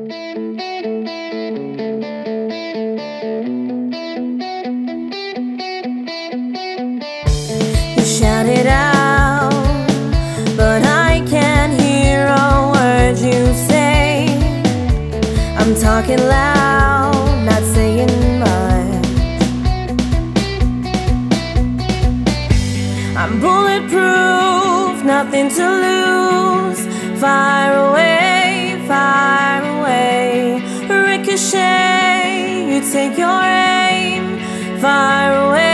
You shout it out, but I can't hear a word you say. I'm talking loud, not saying much. I'm bulletproof, nothing to lose. Fire away, fire away. Ricochet, you take your aim. Fire away.